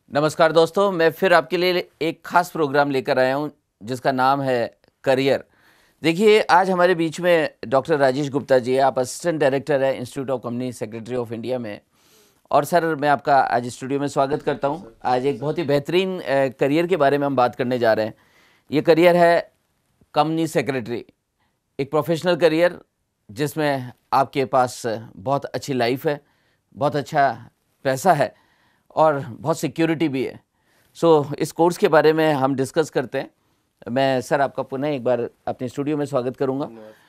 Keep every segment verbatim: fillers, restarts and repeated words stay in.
नमस्कार दोस्तों, मैं फिर आपके लिए एक खास प्रोग्राम लेकर आया हूं जिसका नाम है करियर। देखिए, आज हमारे बीच में डॉक्टर राजेश गुप्ता जी है। आप असिस्टेंट डायरेक्टर है institute of company secretary of India में। और सर, मैं आपका आज स्टूडियो में स्वागत करता हूं। आज एक बहुत ही बेहतरीन करियर के बारे में हम बात करने जा रहे हैं। ये करियर है कंपनी सेक्रेटरी, एक प्रोफेशनल करियर जिसमें आपके पास बहुत अच्छी लाइफ है, बहुत अच्छा पैसा है और बहुत सिक्योरिटी भी है। सो so, इस कोर्स के बारे में हम डिस्कस करते हैं। मैं सर आपका पुनः एक बार अपने स्टूडियो में स्वागत करूंगा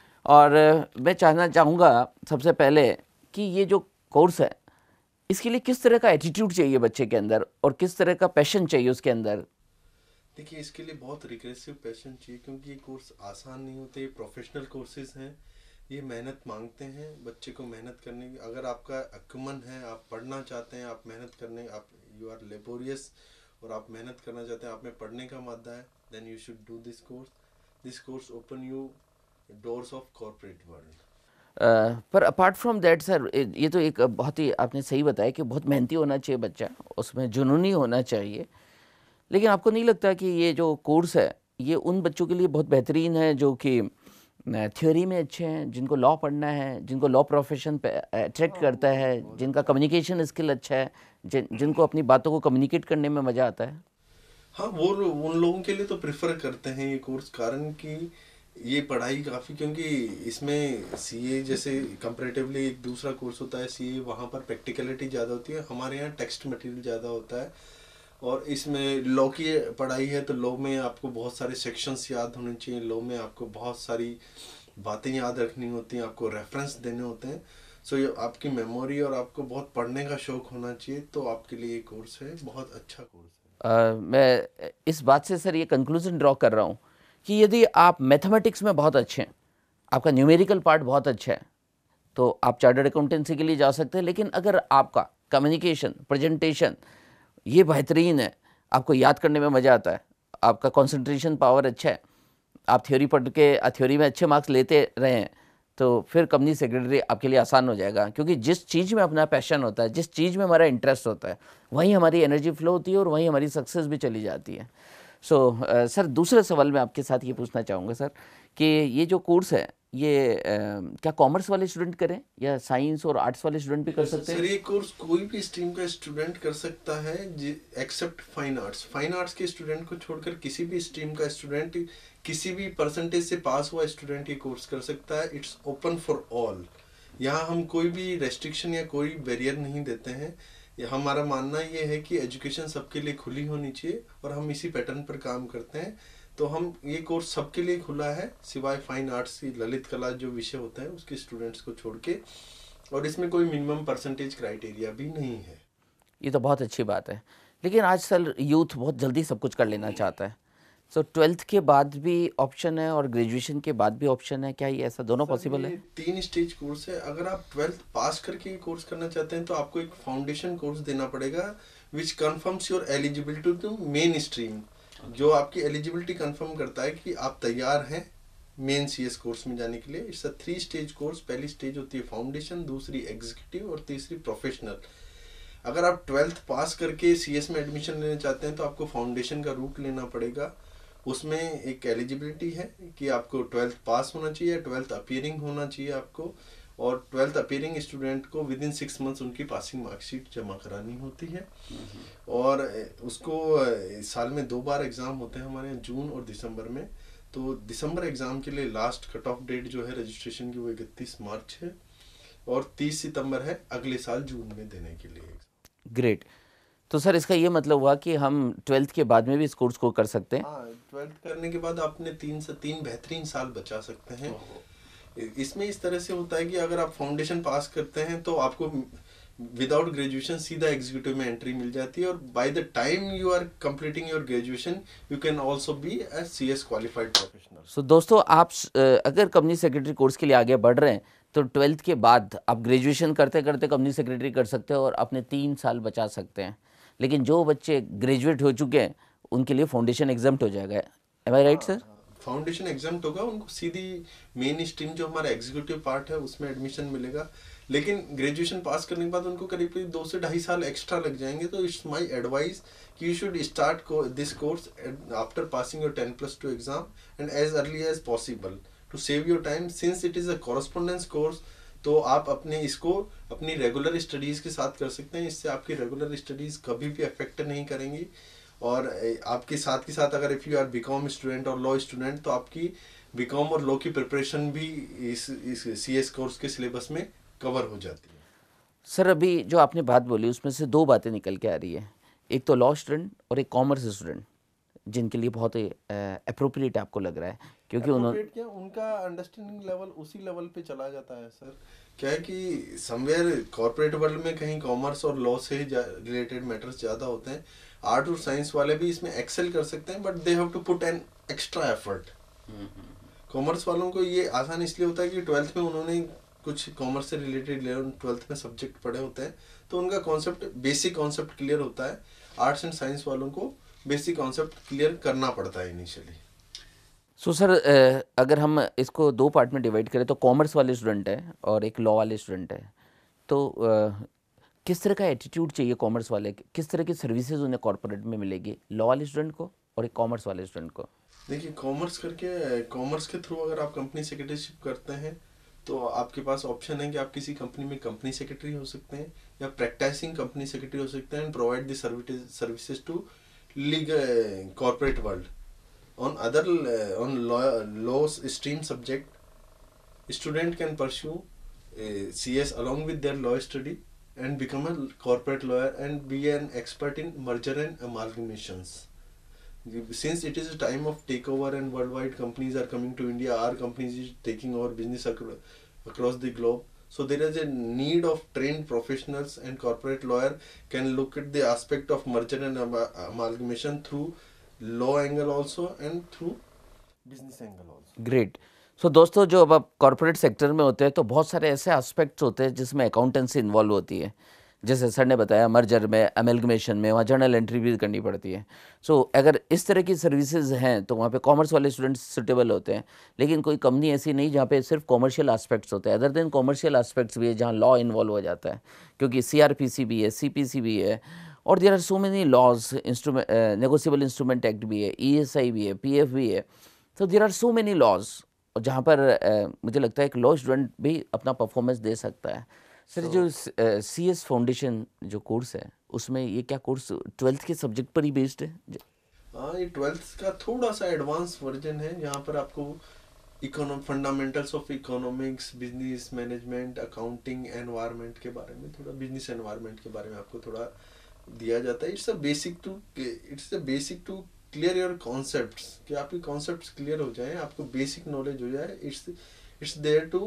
और मैं चाहना चाहूँगा सबसे पहले कि ये जो कोर्स है इसके लिए किस तरह का एटीट्यूड चाहिए बच्चे के अंदर और किस तरह का पैशन चाहिए उसके अंदर। देखिए, इसके लिए बहुत रिग्रेसिव पैशन चाहिए क्योंकि ये कोर्स आसान नहीं होते। ये प्रोफेशनल कोर्सेज हैं, ये मेहनत मांगते हैं बच्चे को मेहनत करने की। अगर आपका अक्मन है, आप पढ़ना चाहते हैं, आप मेहनत करने आप यू आर लेबोरियस और आप मेहनत करना चाहते हैं, आप में पढ़ने का मादा है, then you should do this course. This course open you doors of corporate world. Uh, पर अपार्ट फ्रॉम दैट सर, ये तो एक बहुत ही आपने सही बताया कि बहुत मेहनती होना चाहिए बच्चा, उसमें जुनूनी होना चाहिए। लेकिन आपको नहीं लगता कि ये जो कोर्स है ये उन बच्चों के लिए बहुत बेहतरीन है जो कि थ्योरी में अच्छे हैं, जिनको लॉ पढ़ना है, जिनको लॉ प्रोफेशन पे अट्रैक्ट करता है, जिनका कम्युनिकेशन स्किल अच्छा है, जिन जिनको अपनी बातों को कम्युनिकेट करने में मज़ा आता है? हाँ, वो उन लोगों के लिए तो प्रेफर करते हैं ये कोर्स, कारण कि ये पढ़ाई काफ़ी, क्योंकि इसमें सीए जैसे कंपैरेटिवली एक दूसरा कोर्स होता है सीए, वहाँ पर प्रैक्टिकलिटी ज़्यादा होती है। हमारे यहाँ टेक्स्ट मटेरियल ज़्यादा होता है। और इसमें लॉ की पढ़ाई है तो लॉ में आपको बहुत सारे सेक्शंस याद होने चाहिए, लॉ में आपको बहुत सारी बातें याद रखनी होती हैं, आपको रेफरेंस देने होते हैं। सो ये आपकी मेमोरी और आपको बहुत पढ़ने का शौक होना चाहिए, तो आपके लिए ये कोर्स है, बहुत अच्छा कोर्स है। Uh, मैं इस बात से सर ये कंक्लूजन ड्रॉ कर रहा हूँ कि यदि आप मैथमेटिक्स में बहुत अच्छे हैं, आपका न्यूमेरिकल पार्ट बहुत अच्छा है, तो आप चार्टर्ड अकाउंटेंसी के लिए जा सकते हैं। लेकिन अगर आपका कम्युनिकेशन, प्रेजेंटेशन ये बेहतरीन है, आपको याद करने में मज़ा आता है, आपका कंसंट्रेशन पावर अच्छा है, आप थ्योरी पढ़ के थ्योरी में अच्छे मार्क्स लेते रहे हैं, तो फिर कंपनी सेक्रेटरी आपके लिए आसान हो जाएगा। क्योंकि जिस चीज़ में अपना पैशन होता है, जिस चीज़ में हमारा इंटरेस्ट होता है, वहीं हमारी एनर्जी फ्लो होती है और वहीं हमारी सक्सेस भी चली जाती है। सो so, uh, सर, दूसरे सवाल में आपके साथ ये पूछना चाहूँगा सर कि ये जो कोर्स है ये uh, क्या कॉमर्स वाले स्टूडेंट करें या साइंस और आर्ट्स वाले स्टूडेंट भी कर सकते हैं? सर, ये कोर्स कोई भी स्ट्रीम का स्टूडेंट कर सकता है except fine arts. Fine arts के स्टूडेंट को छोड़कर किसी भी स्ट्रीम का स्टूडेंट, किसी भी परसेंटेज से पास हुआ स्टूडेंट ये कोर्स कर सकता है। It's open for all. यहाँ हम कोई भी रेस्ट्रिक्शन या कोई बैरियर नहीं देते हैं। हमारा मानना ये है कि एजुकेशन सबके लिए खुली होनी चाहिए और हम इसी पैटर्न पर काम करते हैं। तो हम ये कोर्स सबके लिए खुला है, सिवाय फाइन आर्ट्स की ललित कला जो विषय होता है उसके स्टूडेंट्स को छोड़ के। और इसमें कोई मिनिमम परसेंटेज क्राइटेरिया भी नहीं है। ये तो बहुत अच्छी बात है। लेकिन आज सर यूथ बहुत जल्दी सब कुछ कर लेना चाहता है। सो ट्वेल्थ के बाद भी ऑप्शन है और ग्रेजुएशन के बाद भी ऑप्शन है, क्या ये ऐसा दोनों पॉसिबल है? तीन स्टेज कोर्स है। अगर आप ट्वेल्थ पास करके ये कोर्स करना चाहते हैं तो आपको एक फाउंडेशन कोर्स देना पड़ेगा which confirms your eligibility to main stream, जो आपकी एलिजिबिलिटी कंफर्म करता है कि आप तैयार हैं मेन सीएस कोर्स में जाने के लिए। It's a three stage course. पहली स्टेज होती है फाउंडेशन, दूसरी एग्जीक्यूटिव और तीसरी प्रोफेशनल। अगर आप ट्वेल्थ पास करके सीएस में एडमिशन लेना चाहते हैं तो आपको फाउंडेशन का रूट लेना पड़ेगा। उसमें एक एलिजिबिलिटी है कि आपको ट्वेल्थ पास होना चाहिए, ट्वेल्थ अपीयरिंग होना चाहिए आपको, और ट्वेल्थ अपीयरिंग स्टूडेंट को विद इन सिक्स मंथ्स उनकी पासिंग मार्कशीट जमा करानी होती है। और उसको साल में दो बार एग्ज़ाम होते हैं हमारे यहाँ, जून और दिसंबर में। तो दिसंबर एग्ज़ाम के लिए लास्ट कट ऑफ डेट जो है रजिस्ट्रेशन की वो इकतीस मार्च है और तीस सितंबर है अगले साल जून में देने के लिए। ग्रेट। तो सर इसका ये मतलब हुआ कि हम ट्वेल्थ के बाद में भी इस कोर्स को कर सकते हैं? हाँ, ट्वेल्थ करने के बाद आपने तीन से तीन बेहतरीन साल बचा सकते हैं। इसमें इस तरह से होता है कि अगर आप फाउंडेशन पास करते हैं तो आपको विदाउट ग्रेजुएशन सीधा एग्जीक्यूटिव में एंट्री मिल जाती है, और by the time you are completing your graduation you can also be a CS qualified professional. So दोस्तों, आप अगर कंपनी सेक्रेटरी कोर्स के लिए आगे बढ़ रहे हैं तो ट्वेल्थ के बाद आप ग्रेजुएशन करते करते कंपनी सेक्रेटरी कर सकते हो और अपने तीन साल बचा सकते हैं। लेकिन जो बच्चे ग्रेजुएट हो चुके हैं उनके लिए फाउंडेशन एग्जाम्प्ट हो जाएगा। Am I right sir? Foundation exam होगा उनको सीधी मेन स्ट्रीम जो हमारा एग्जीक्यूटिव पार्ट है उसमें एडमिशन मिलेगा। लेकिन ग्रेजुएशन पास करने के बाद उनको करीब करीब दो से ढाई साल एक्स्ट्रा लग जाएंगे। तो इट्स माय एडवाइस कि you should start this course after passing your ten plus two exam and as early as possible to save your time, since it is a correspondence course. तो आप अपने इसको अपनी regular studies के साथ कर सकते हैं, इससे आपकी रेगुलर स्टडीज कभी भी अफेक्ट नहीं करेंगी। और आपके साथ के साथ अगर if you are BCom student और लॉ स्टूडेंट तो आपकी बीकॉम और लॉ की प्रिपरेशन भी इस इस सीएस कोर्स के सिलेबस में कवर हो जाती है। सर अभी जो आपने बात बोली उसमें से दो बातें निकल के आ रही है, एक तो लॉ स्टूडेंट और एक कॉमर्स स्टूडेंट, जिनके लिए बहुत ही अप्रोप्रिएट आपको लग रहा है, क्योंकि उन्होंने क्या उनका अंडरस्टैंडिंग लेवल उसी लेवल पे चला जाता है सर। क्या है कि समवेयर कॉर्पोरेट वर्ल्ड में कहीं कॉमर्स और लॉ से रिलेटेड मैटर्स ज़्यादा होते हैं। आर्ट और साइंस वाले भी इसमें एक्सेल कर सकते हैं but they have to put an extra effort. Commerce वालों को ये आसान इसलिए होता है कि ट्वेल्थ में उन्होंने कुछ कॉमर्स से रिलेटेड ट्वेल्थ में सब्जेक्ट पढ़े होते हैं तो उनका कॉन्सेप्ट बेसिक कॉन्सेप्ट क्लियर होता है। आर्ट्स एंड साइंस वालों को बेसिक कॉन्सेप्ट क्लियर करना पड़ता है इनिशियली। सो सर अगर हम इसको दो पार्ट में डिवाइड करें तो कॉमर्स वाले स्टूडेंट है और एक लॉ वाले स्टूडेंट है, तो uh, किस तरह का एटीट्यूड चाहिए कॉमर्स वाले, किस तरह की सर्विसेज उन्हें कॉर्पोरेट में मिलेगी लॉ वाले स्टूडेंट को और एक कॉमर्स वाले स्टूडेंट को? देखिए कॉमर्स करके कॉमर्स के थ्रू अगर आप कंपनी सेक्रेटरीशिप करते हैं तो आपके पास ऑप्शन है कि आप किसी कंपनी में कंपनी सेक्रेटरी हो सकते हैं या प्रैक्टिसिंग कंपनी सेक्रेटरी हो सकते हैं and provide the services to legal corporate world. On other uh, on law, law stream subject, student can pursue uh, C S along with their law study and become a corporate lawyer and be an expert in merger and amalgamations. Since it is a time of takeover and worldwide companies are coming to India, our companies is taking over business acro across the globe. So there is a need of trained professionals and corporate lawyer can look at the aspect of merger and am amalgamation through law angle also and through business angle also. Great. So दोस्तों, जो अब आप corporate sector में होते हैं तो बहुत सारे ऐसे एस्पेक्ट्स होते हैं जिसमें अकाउंटेंसी इन्वॉल्व होती है, जैसे सर ने बताया मर्जर में, अमेलगमेशन में, वहाँ जर्नल एंट्री भी करनी पड़ती है। सो so, अगर इस तरह की सर्विसेज हैं तो वहाँ पे कॉमर्स वाले स्टूडेंट्स सुटेबल होते हैं, लेकिन कोई कंपनी ऐसी नहीं जहाँ पे सिर्फ कॉमर्शियल एस्पेक्ट्स होते हैं। अदर देन कॉमर्शियल एस्पेक्ट्स भी है जहाँ लॉ इन्वॉल्व हो जाता है, क्योंकि सी आर पी सी भी है, सी पी सी भी है, और there are so many laws, instrument negotiable instrument act भी है, ई एस आई भी है, पी एफ भी है। तो there are so many laws जहाँ पर uh, मुझे लगता है एक लॉ स्टूडेंट भी अपना परफॉर्मेंस दे सकता है। सर so, जो सी एस फाउंडेशन जो कोर्स है उसमें ये क्या कोर्स ट्वेल्थ के सब्जेक्ट पर ही बेस्ड है? हाँ, ये ट्वेल्थ का थोड़ा सा एडवांस वर्जन है जहाँ पर आपको इकोनॉम fundamentals of economics, business management, accounting, environment के बारे में, थोड़ा बिजनेस एनवायरनमेंट के बारे में आपको थोड़ा दिया जाता है। It's a basic to it's a basic to clear your concepts, कि आपके कॉन्सेप्ट्स क्लियर हो जाएं, आपको बेसिक नॉलेज हो जाए। इट्स इट्स देयर टू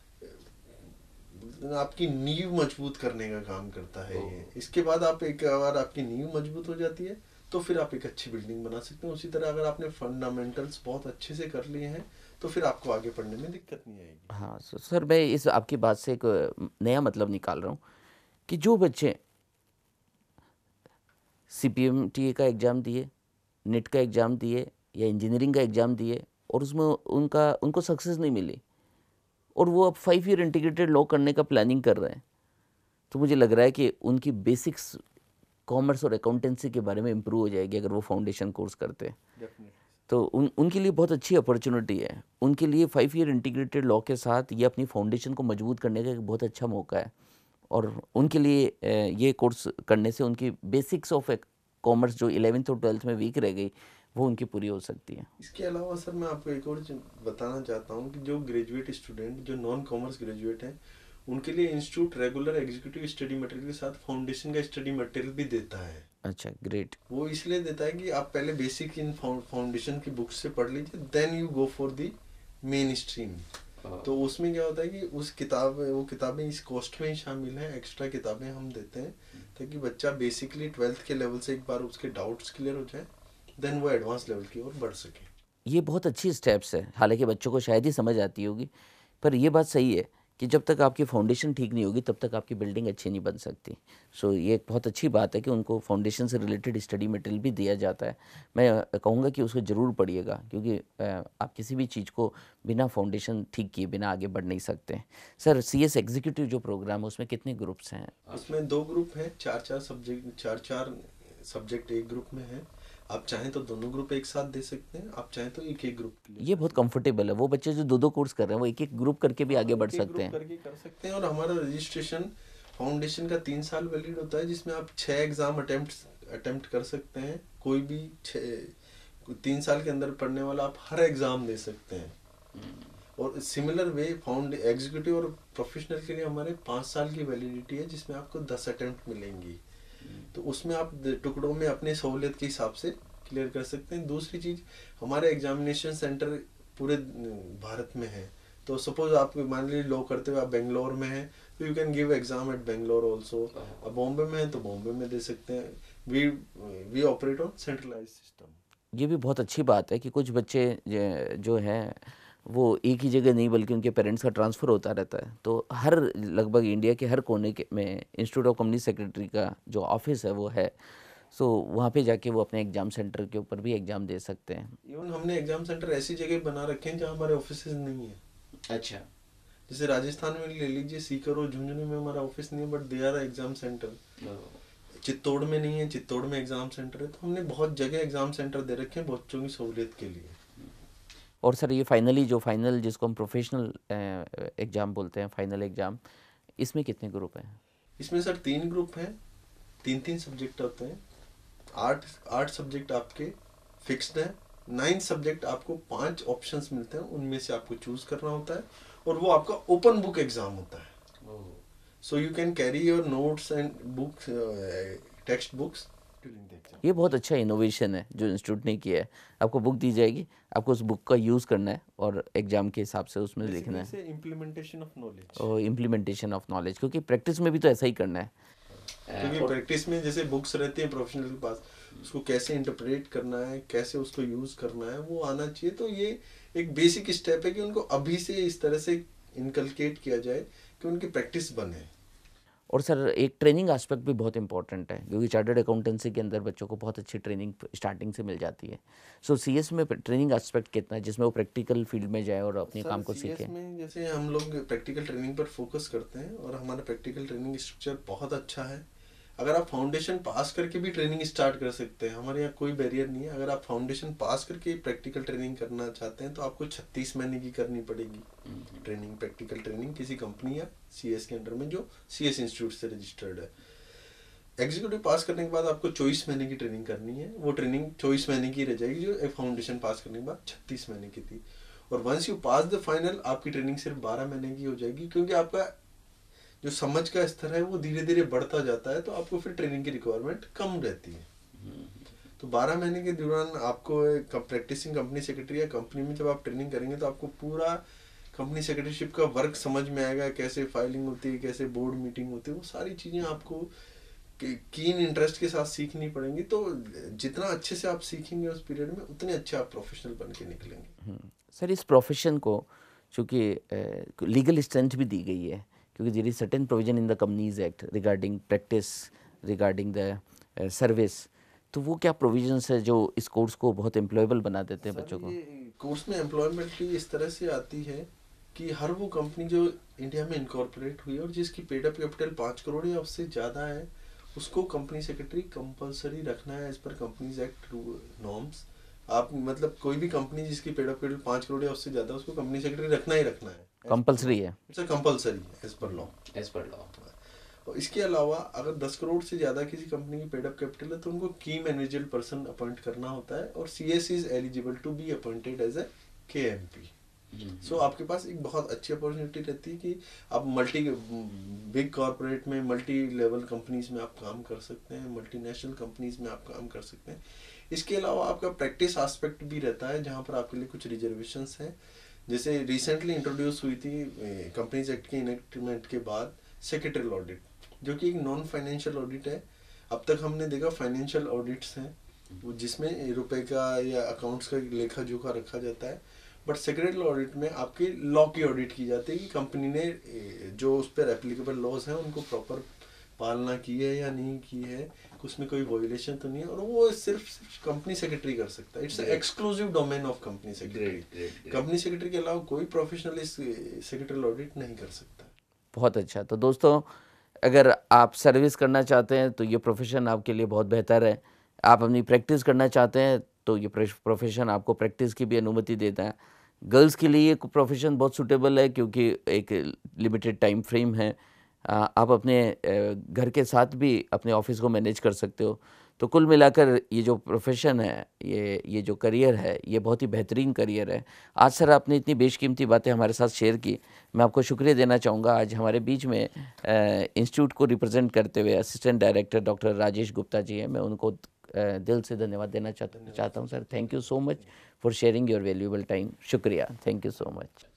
आपकी नींव मजबूत करने का काम करता है ये। इसके बाद आप एक बार आपकी नींव मजबूत हो जाती है तो फिर आप एक अच्छी बिल्डिंग बना सकते हैं। उसी तरह अगर आपने फंडामेंटल्स बहुत अच्छे से कर लिए हैं तो फिर आपको आगे पढ़ने में दिक्कत नहीं आएगी। हाँ सर, मैं इस आपकी बात से एक नया मतलब निकाल रहा हूँ कि जो बच्चे C P M T A का एग्ज़ाम दिए, नेट का एग्ज़ाम दिए या इंजीनियरिंग का एग्ज़ाम दिए और उसमें उनका उनको सक्सेस नहीं मिली और वो अब फाइव ईयर इंटीग्रेटेड लॉ करने का प्लानिंग कर रहे हैं, तो मुझे लग रहा है कि उनकी बेसिक्स कॉमर्स और अकाउंटेंसी के बारे में इम्प्रूव हो जाएगी अगर वो फाउंडेशन कोर्स करते हैं। तो उन उनके लिए बहुत अच्छी अपॉर्चुनिटी है। उनके लिए फाइव ईयर इंटीग्रेटेड लॉ के साथ ये अपनी फाउंडेशन को मजबूत करने का एक बहुत अच्छा मौका है और उनके लिए ये कोर्स करने से उनकी बेसिक्स ऑफ कॉमर्स जो इलेवेंथ और ट्वेल्थ में वीक रह गई वो उनकी पूरी हो सकती है। इसके अलावा सर मैं आपको एक और बताना चाहता हूँ कि जो ग्रेजुएट स्टूडेंट, जो नॉन कॉमर्स ग्रेजुएट हैं, उनके लिए institute regular executive study material के साथ फाउंडेशन का स्टडी मटेरियल भी देता है। अच्छा, ग्रेट। वो इसलिए देता है कि आप पहले बेसिक इन फाउंडेशन की बुक्स से पढ़ लीजिए, then you go for the mainstream. तो उसमें क्या होता है कि उस किताब वो किताबें इस कॉस्ट में ही शामिल हैं, एक्स्ट्रा किताबें हम देते हैं ताकि बच्चा बेसिकली ट्वेल्थ के लेवल से एक बार उसके डाउट्स क्लियर हो जाए, देन वो एडवांस लेवल की ओर बढ़ सके। ये बहुत अच्छी स्टेप्स है, हालांकि बच्चों को शायद ही समझ आती होगी, पर ये बात सही है कि जब तक आपकी फाउंडेशन ठीक नहीं होगी तब तक आपकी बिल्डिंग अच्छी नहीं बन सकती। सो so, ये एक बहुत अच्छी बात है कि उनको फाउंडेशन से रिलेटेड स्टडी मटेरियल भी दिया जाता है। मैं कहूँगा कि उसको ज़रूर पढ़िएगा, क्योंकि आप किसी भी चीज़ को बिना फाउंडेशन ठीक किए बिना आगे बढ़ नहीं सकते। सर, सी एस एग्जीक्यूटिव जो प्रोग्राम है उसमें कितने ग्रुप्स हैं? उसमें दो ग्रुप हैं, चार चार सब्जेक्ट चार चार सब्जेक्ट एक ग्रुप में है। आप चाहें तो दोनों ग्रुप एक साथ दे सकते हैं, आप चाहें तो एक एक ग्रुप। ये बहुत कंफर्टेबल है। वो बच्चे जो दो दो कोर्स कर रहे हैं वो एक एक ग्रुप करके भी आगे बढ़ सकते हैं करके कर सकते हैं। और हमारा रजिस्ट्रेशन फाउंडेशन का तीन साल वैलिड होता है, जिसमें आप छः एग्जाम अटेम्प्ट अटेम्प्ट कर सकते हैं। कोई भी छः तीन साल के अंदर पढ़ने वाला आप हर एग्जाम दे सकते हैं। और सिमिलर वे फाउंड एग्जीक्यूटिव और प्रोफेशनल के लिए हमारे पाँच साल की वैलिडिटी है, जिसमें आपको दस अटेम्प्ट मिलेंगी। तो उसमें आप टुकड़ों में अपनी सहूलियत के हिसाब से क्लियर कर सकते हैं। दूसरी चीज़, हमारे एग्जामिनेशन सेंटर पूरे भारत में है। तो सपोज आप मान लीजिए लॉ करते हुए आप बेंगलोर में हैं, तो you can give exam at Bangalore also. अब बॉम्बे में है तो बॉम्बे में दे सकते हैं। We we operate on centralise system. ये भी बहुत अच्छी बात है कि कुछ बच्चे जो हैं वो एक ही जगह नहीं बल्कि उनके पेरेंट्स का ट्रांसफ़र होता रहता है। तो हर लगभग इंडिया के हर कोने के में इंस्टीट्यूट ऑफ कम्युनिटी सेक्रेटरी का जो ऑफिस है वो है। सो वहाँ पे जाके वो अपने एग्ज़ाम सेंटर के ऊपर भी एग्ज़ाम दे सकते हैं। इवन हमने एग्जाम सेंटर ऐसी जगह बना रखे हैं जहाँ हमारे ऑफिस नहीं है। अच्छा। जैसे राजस्थान में ले लीजिए, सीकर और झुंझुनू में हमारा ऑफिस नहीं है, but they are exam centre. Chittor में नहीं है, चित्तौड़ में एग्जाम सेंटर है। तो हमने बहुत जगह एग्जाम सेंटर दे रखे हैं बच्चों की सहूलियत के लिए। और सर, ये फाइनली जो फाइनल जिसको हम प्रोफेशनल एग्ज़ाम बोलते हैं, फाइनल एग्ज़ाम, इसमें कितने ग्रुप हैं? इसमें सर तीन ग्रुप हैं, तीन तीन सब्जेक्ट होते हैं। आठ आठ सब्जेक्ट आपके फिक्स्ड हैं। नाइन सब्जेक्ट आपको पांच ऑप्शंस मिलते हैं, उनमें से आपको चूज करना होता है। और वो आपका ओपन बुक एग्जाम होता है। So you can carry your notes and books, textbooks during the exam. ये बहुत अच्छा इनोवेशन है जो इंस्टीट्यूट ने किया है। आपको बुक दी जाएगी, आपको उस बुक का यूज़ करना है और एग्जाम के हिसाब से उसमें लिखना है। Implementation of knowledge. और इम्प्लीमेंटेशन ऑफ नॉलेज, क्योंकि प्रैक्टिस में भी तो ऐसा ही करना है। क्योंकि प्रैक्टिस में जैसे बुक्स रहती हैं प्रोफेशनल के पास, उसको कैसे इंटरप्रेट करना है, कैसे उसको यूज करना है, वो आना चाहिए। तो ये एक बेसिक स्टेप है कि उनको अभी से इस तरह से इनकलकेट किया जाए कि उनकी प्रैक्टिस बने। और सर, एक ट्रेनिंग एस्पेक्ट भी बहुत इंपॉर्टेंट है, क्योंकि चार्टर्ड अकाउंटेंसी के अंदर बच्चों को बहुत अच्छी ट्रेनिंग स्टार्टिंग से मिल जाती है। सो सीएस में ट्रेनिंग एस्पेक्ट कितना है जिसमें वो प्रैक्टिकल फील्ड में जाए और अपने काम को सीखे? में जैसे हम लोग प्रैक्टिकल ट्रेनिंग पर फोकस करते हैं और हमारा प्रैक्टिकल ट्रेनिंग स्ट्रक्चर बहुत अच्छा है। अगर आप फाउंडेशन पास करके भी ट्रेनिंग स्टार्ट कर सकते हैं, हमारे यहाँ कोई बैरियर नहीं है। अगर आप फाउंडेशन पास करके प्रैक्टिकल ट्रेनिंग करना चाहते हैं तो आपको छत्तीस महीने की करनी पड़ेगी ट्रेनिंग, प्रैक्टिकल ट्रेनिंग किसी कंपनी या सीएस के अंडर में जो सीएस इंस्टीट्यूट से रजिस्टर्ड है। एग्जीक्यूटिव पास करने के बाद आपको चौबीस महीने की ट्रेनिंग करनी है। वो ट्रेनिंग चौबीस महीने की रह जाएगी, जो फाउंडेशन पास करने के बाद छत्तीस महीने की थी। और once you pass the final, आपकी ट्रेनिंग सिर्फ बारह महीने की हो जाएगी, क्योंकि आपका जो समझ का स्तर है वो धीरे धीरे बढ़ता जाता है। तो आपको फिर ट्रेनिंग की रिक्वायरमेंट कम रहती है। तो बारह महीने के दौरान आपको प्रैक्टिसिंग कंपनी सेक्रेटरी या कंपनी में जब आप ट्रेनिंग करेंगे तो आपको पूरा कंपनी सेक्रेटरीशिप का वर्क समझ में आएगा, कैसे फाइलिंग होती है, कैसे बोर्ड मीटिंग होती है, वो सारी चीज़ें आपको कीन इंटरेस्ट के साथ सीखनी पड़ेंगी। तो जितना अच्छे से आप सीखेंगे उस पीरियड में, उतने अच्छे आप प्रोफेशनल बन के निकलेंगे। सर, इस प्रोफेशन को चूँकि लीगल स्ट्रेंथ भी दी गई है, क्योंकि there is certain provision in the companies act regarding practice, regarding the service, तो वो क्या प्रोविजंस है जो इस कोर्स को बहुत एम्प्लॉयबल बना देते हैं बच्चों को? कोर्स में एम्प्लॉयमेंट इस तरह से आती है कि हर वो कंपनी जो इंडिया में इनकॉर्पोरेट हुई है और जिसकी पेड अप कैपिटल पाँच करोड़ या उससे ज़्यादा है, उसको कंपनी सेक्रेटरी कंपलसरी रखना है as per companies act norms. आप मतलब कोई भी कंपनी जिसकी पेड अप कैपिटल पाँच करोड़ या उससे ज़्यादा, उसको कंपनी सेक्रेटरी रखना ही रखना है। कंपलसरी है, it's a compulsory as per law. As per law. और इसके अलावा अगर दस करोड़ से ज़्यादा किसी कंपनी की पेड अप कैपिटल है तो उनको की मैनेजर पर्सन अपॉइंट करना होता है, और CS is eligible to be appointed as a KMP. So आपके पास एक बहुत अच्छी अपॉर्चुनिटी रहती है कि आप मल्टी बिग कॉर्पोरेट में, मल्टी लेवल कंपनीज में आप काम कर सकते हैं, मल्टीनेशनल कंपनीज में आप काम कर सकते हैं। इसके अलावा आपका प्रैक्टिस एस्पेक्ट भी रहता है, जहाँ पर आपके लिए कुछ रिजर्वेशंस हैं। जैसे रिसेंटली इंट्रोड्यूस हुई थी कंपनीज एक्ट के इनेक्टमेंट के बाद सेक्रेटरियल ऑडिट, जो कि एक नॉन फाइनेंशियल ऑडिट है। अब तक हमने देखा फाइनेंशियल ऑडिट्स हैं वो जिसमें रुपए का या अकाउंट्स का लेखा जोखा रखा जाता है, बट सेक्रेटरी ऑडिट में आपकी लॉ की ऑडिट की जाती है कि कंपनी ने जो उस पर एप्लीकेबल लॉज हैं उनको प्रॉपर पालना की है या नहीं की है, उसमें कोई वॉयलेशन तो नहीं है, और वो सिर्फ सिर्फ कंपनी सेक्रेटरी कर सकता है। It's exclusive domain of company secretary. Company secretary के अलावा कोई प्रोफेशनल इस सेक्रेटरी ऑडिट नहीं कर सकता। बहुत अच्छा। तो दोस्तों, अगर आप सर्विस करना चाहते हैं तो ये प्रोफेशन आपके लिए बहुत बेहतर है। आप अपनी प्रैक्टिस करना चाहते हैं तो ये प्रोफेशन आपको प्रैक्टिस की भी अनुमति देता है। गर्ल्स के लिए ये प्रोफेशन बहुत सूटेबल है क्योंकि एक लिमिटेड टाइम फ्रेम है। आप अपने घर के साथ भी अपने ऑफिस को मैनेज कर सकते हो। तो कुल मिलाकर ये जो प्रोफेशन है, ये ये जो करियर है, ये बहुत ही बेहतरीन करियर है। आज सर आपने इतनी बेशकीमती बातें हमारे साथ शेयर की, मैं आपको शुक्रिया देना चाहूँगा। आज हमारे बीच में इंस्टीट्यूट को रिप्रेजेंट करते हुए assistant director doctor Rajesh Gupta ji हैं, मैं उनको दिल से धन्यवाद देना चाहता चाहता हूँ sir. Thank you so much for sharing your valuable time. शुक्रिया, थैंक यू सो मच।